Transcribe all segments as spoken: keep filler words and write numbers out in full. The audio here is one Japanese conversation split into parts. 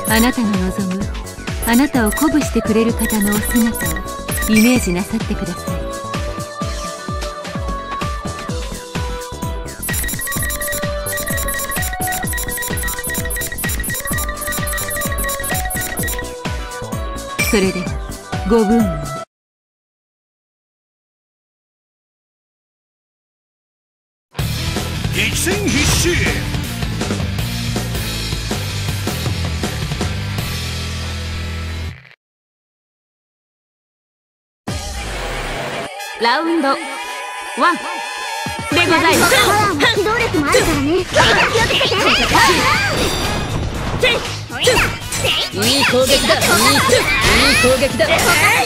あなたの望む、あなたを鼓舞してくれる方のお姿をイメージなさってください。それではごぶんを。 激戦必至。 ラウンドワンでございます。 パワーも機動力もあるからね。気をつけて。 いい攻撃だ。いい攻撃だ。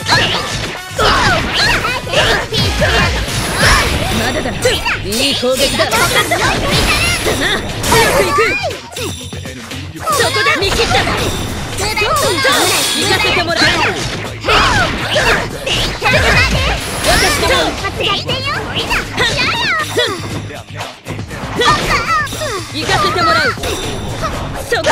まだだ。いい攻撃だ。早く行く。そこで見切った。行かせてもらう。私でも行かせてもらう。そこだ。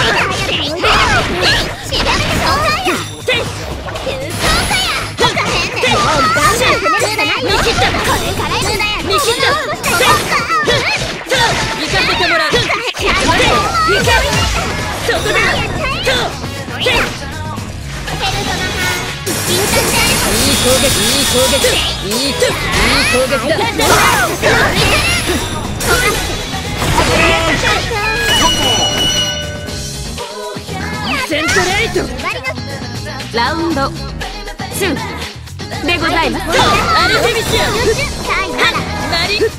見切った。見切った。行かせてもらう。そこだ。いい攻撃、いい攻撃、いい攻撃だ。セントレイト。ラウンドツーでございます。アルテミシア。マリ。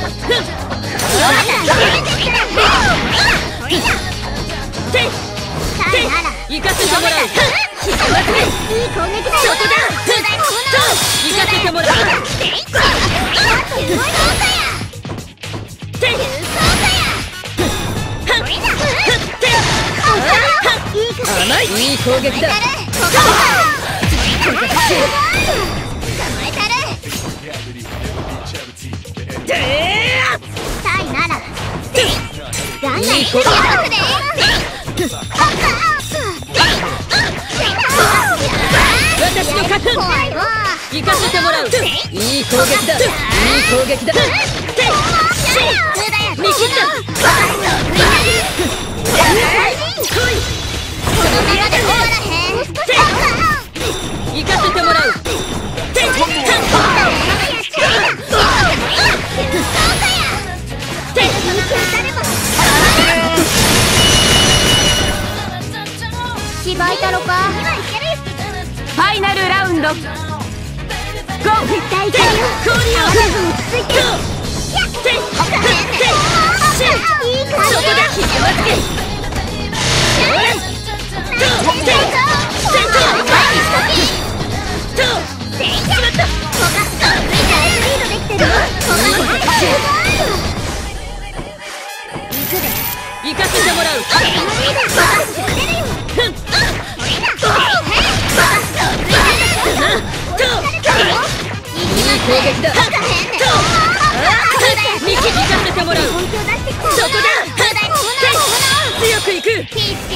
行かせてもらう。いい攻撃だよ。そこだ。行かせてもらう。いい攻撃だ。私の核行かせてもらう。いい攻撃だ。いい攻撃だ。見切った。行かせてもらう。 芝居太郎か。 ファイナルラウンドゴー。 絶対いけるよ。合わせずについて。いい感じ。そこだ。行かせてもらう。いい攻撃だ。見切らせてもらう。そこだ。強くいく。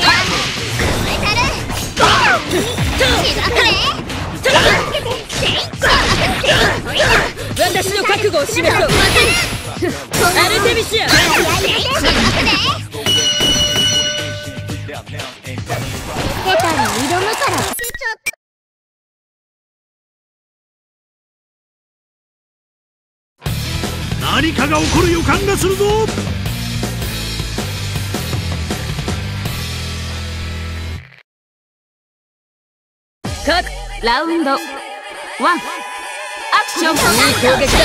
私の覚悟を示そう。アルテミシア。 下手に挑むから。 何かが起こる予感がするぞ。 各ラウンドワンアクション。いい攻撃だ。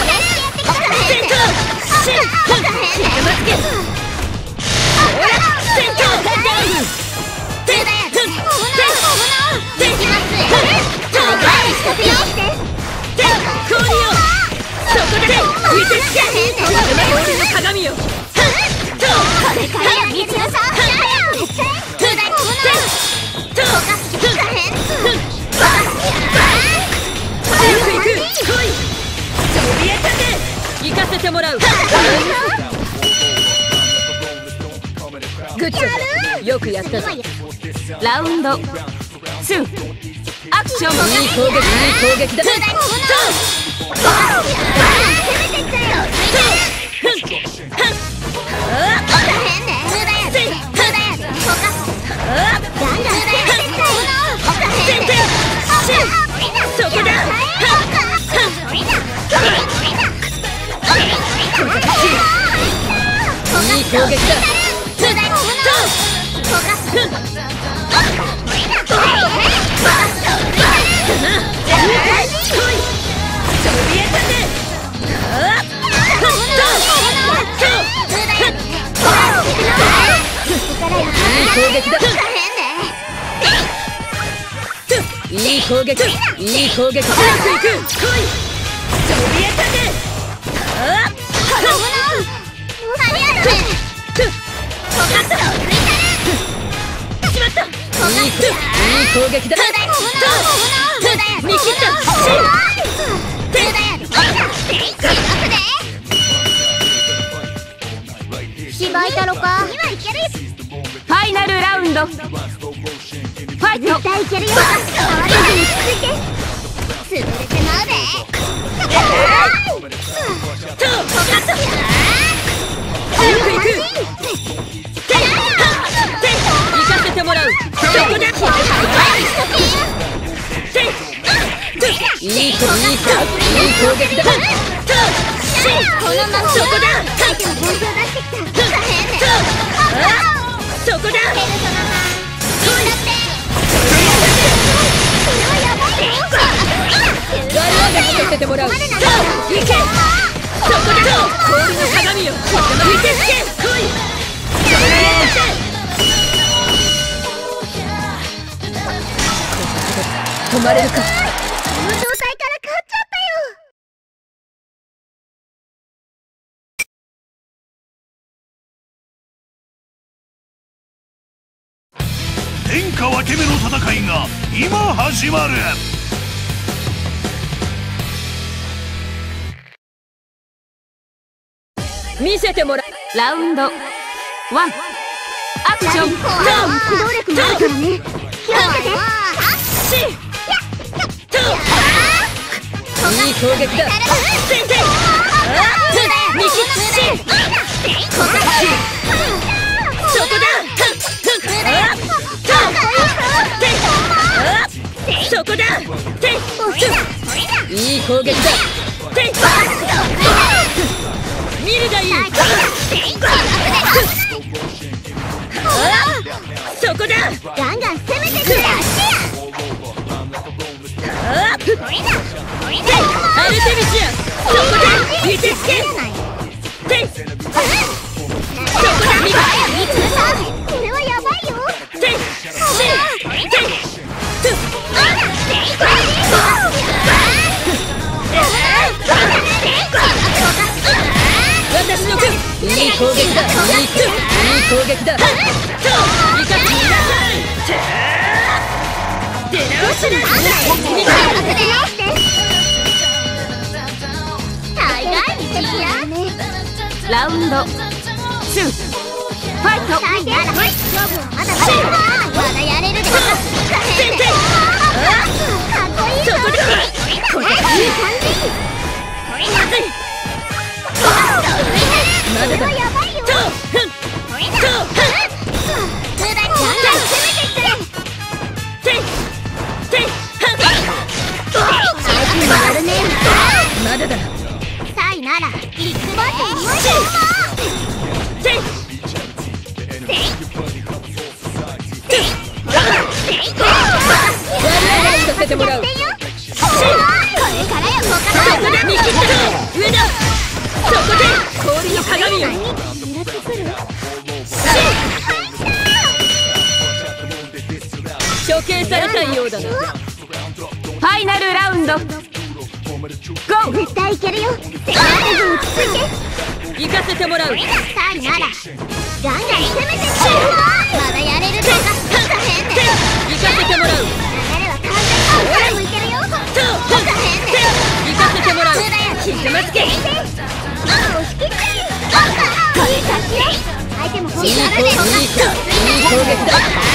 鏡よ。行かせてもらう。グッジョブ。よくやったぞ。 ラウンドツーアクション。いい攻撃、いい攻撃だ。そこだ。いい攻撃だ。いい攻撃、いい攻撃。強くいく。来い。そびえたね。あっ。しまった。いい攻撃だ。見切った。 芝居だろか。 ファイナルラウンド。ファイト。 絶対いけるよ。潰れてまうで。 強くいく。行かせてもらう。そこだ。いい攻撃、いい攻撃だ。 このままそこだ。相手の本気を出してきた。 そこだ。我々がさせてもらう。行け。そこだ。氷の鏡よ。受け付け。来い。止まれるか。 この状態から勝っちゃったよ。 天下分け目の戦いが今始まる。 見せてもらう。ラウンドワンアクション。 動力があるからね。気をつけて。 いい攻撃だ。見切ってそこだ。そこだ。いい攻撃だ。見るがいい。そこだ。 ガンガン攻めてくれ。 アルテミシア。そこだ。見てつけ。そこだ。 これはやばいよ。 私の軍。いい攻撃だ。いい攻撃だ。いかついなさい。出直しだ。ラウンドツーファイト。 まだやれるで。かっこいいぞ。これいい感じ。 まだだ。 やばいよ。 まだだ。 サイならいつまでもさせてもらう。 これからよ。 見切った。上だ。そこで氷の鏡よ。処刑されたようだな。ファイナルラウンドゴー。 絶対いけるよ。落ち着いて。 行かせてもらう。 サイならガンガン攻めてきて。まだやれるで。 行かせてもらう。 流れは完全に向いてるよ。 行かせてもらう。ひざまつけ。 押し切って。相手も本いい攻撃だ。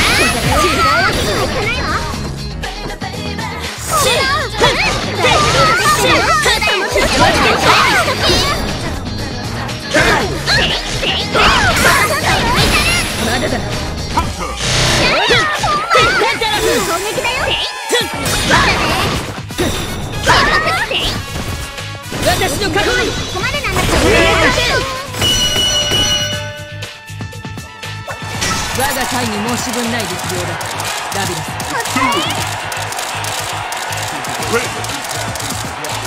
まだだ。私の覚悟にここまでなんだ。我が隊に申し分ない力量だ。ラビラス。